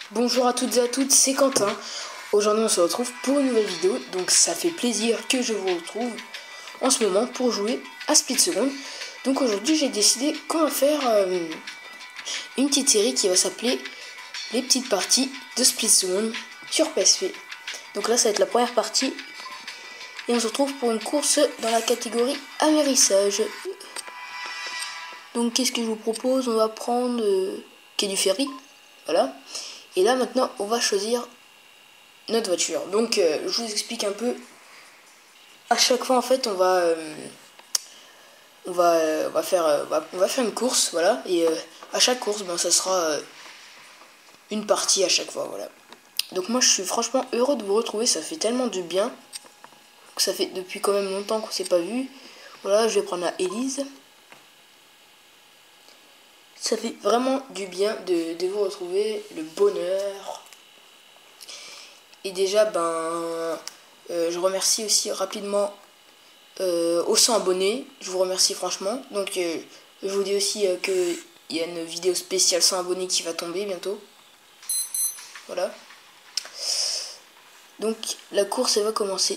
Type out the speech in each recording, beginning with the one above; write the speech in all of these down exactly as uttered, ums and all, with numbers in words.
Bonjour à toutes et à toutes, c'est Quentin. Aujourd'hui on se retrouve pour une nouvelle vidéo, donc ça fait plaisir que je vous retrouve en ce moment pour jouer à Split Second. Donc aujourd'hui j'ai décidé qu'on va faire euh, une petite série qui va s'appeler les petites parties de Split Second sur P S P. Donc là ça va être la première partie et on se retrouve pour une course dans la catégorie amérissage. Donc qu'est-ce que je vous propose? On va prendre euh, quai du ferry, voilà. Et là maintenant on va choisir notre voiture. Donc euh, je vous explique un peu. À chaque fois en fait on va euh, on va euh, on va faire euh, on, va, on va faire une course, voilà. Et euh, à chaque course ben ça sera euh, une partie à chaque fois, voilà. Donc moi je suis franchement heureux de vous retrouver, ça fait tellement du bien. Ça fait depuis quand même longtemps qu'on s'est pas vu. Voilà, je vais prendre la Élise. Ça fait vraiment du bien de, de vous retrouver, le bonheur. Et déjà, ben, euh, je remercie aussi rapidement euh, aux cent abonnés. Je vous remercie franchement. Donc, euh, je vous dis aussi euh, qu'il y a une vidéo spéciale cent abonnés qui va tomber bientôt. Voilà. Donc, la course, elle va commencer.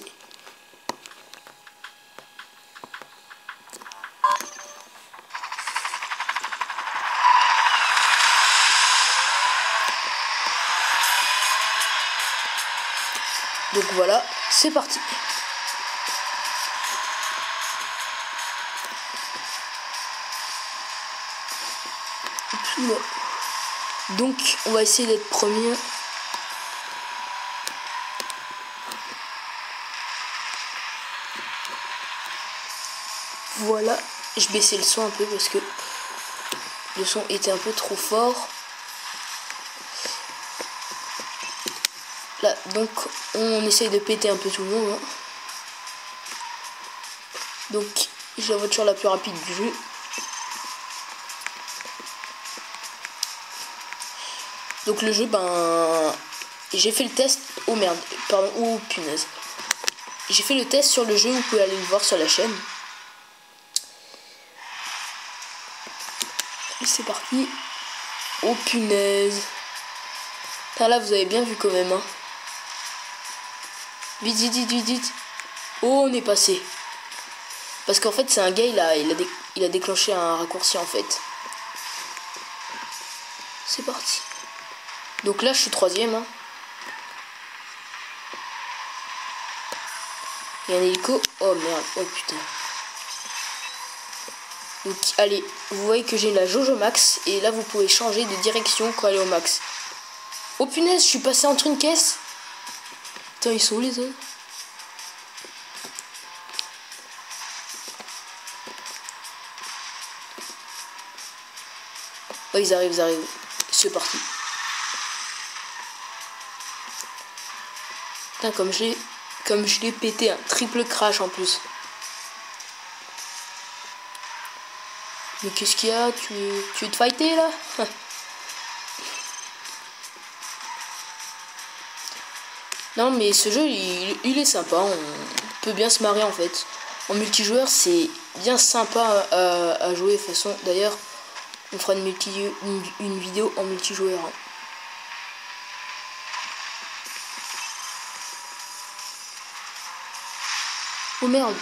Donc voilà, c'est parti. Donc on va essayer d'être premier. Voilà, je baissais le son un peu parce que le son était un peu trop fort. Là, donc on essaye de péter un peu tout le monde, hein. Donc j'ai la voiture la plus rapide du jeu. Donc le jeu, ben j'ai fait le test. Oh merde, pardon, oh punaise. J'ai fait le test sur le jeu, vous pouvez aller le voir sur la chaîne. C'est parti. Oh punaise. Putain, là vous avez bien vu quand même, hein. Vite, vite, vite, vite, vite. Oh, on est passé. Parce qu'en fait, c'est un gars, il a, il, a dé, il a déclenché un raccourci, en fait. C'est parti. Donc là, je suis troisième, hein. Il y a un hélico. Oh, merde. Oh, putain. Donc, allez. Vous voyez que j'ai la Jojo Max. Et là, vous pouvez changer de direction quand elle est au max. Oh, punaise, je suis passé entre une caisse. Putain, ils sont où, les autres? Oh, ils arrivent, ils arrivent. C'est parti. Putain, comme je l'ai comme je l'ai pété, un triple crash en plus. Mais qu'est-ce qu'il y a? Tu, tu veux te fighter là? Non, mais ce jeu, il, il est sympa. On peut bien se marrer en fait. En multijoueur, c'est bien sympa à, à jouer de toute façon. D'ailleurs, on fera une, multi, une, une vidéo en multijoueur, hein. Oh merde.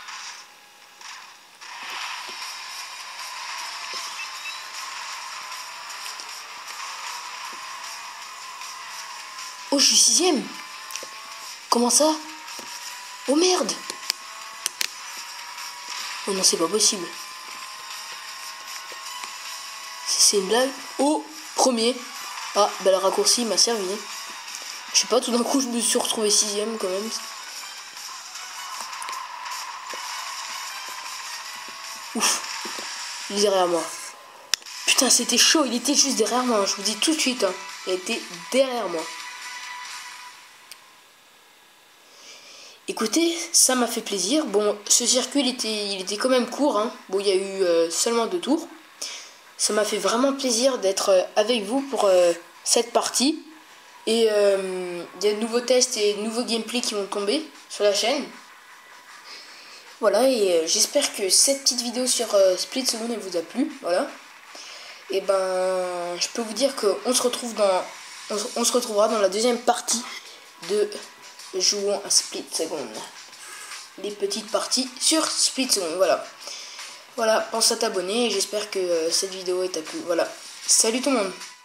Oh, je suis sixième. Comment ça? Oh merde. Oh non, c'est pas possible. C'est une blague. Oh, premier. Ah, bah le raccourci m'a servi. Je sais pas, tout d'un coup, je me suis retrouvé sixième quand même. Ouf. Il est derrière moi. Putain, c'était chaud. Il était juste derrière moi. Je vous dis tout de suite, hein. Il était derrière moi. Écoutez, ça m'a fait plaisir. Bon, ce circuit, il était, il était quand même court, hein. Bon, il y a eu euh, seulement deux tours. Ça m'a fait vraiment plaisir d'être euh, avec vous pour euh, cette partie. Et euh, il y a de nouveaux tests et de nouveaux gameplays qui vont tomber sur la chaîne. Voilà, et euh, j'espère que cette petite vidéo sur euh, Split Second vous a plu. Voilà. Et ben, je peux vous dire qu'on se retrouve dans on, on se retrouvera dans la deuxième partie de Jouons à Split Second. Les petites parties sur Split Second, voilà. Voilà, pense à t'abonner et j'espère que euh, cette vidéo t'a plu. Voilà, salut tout le monde.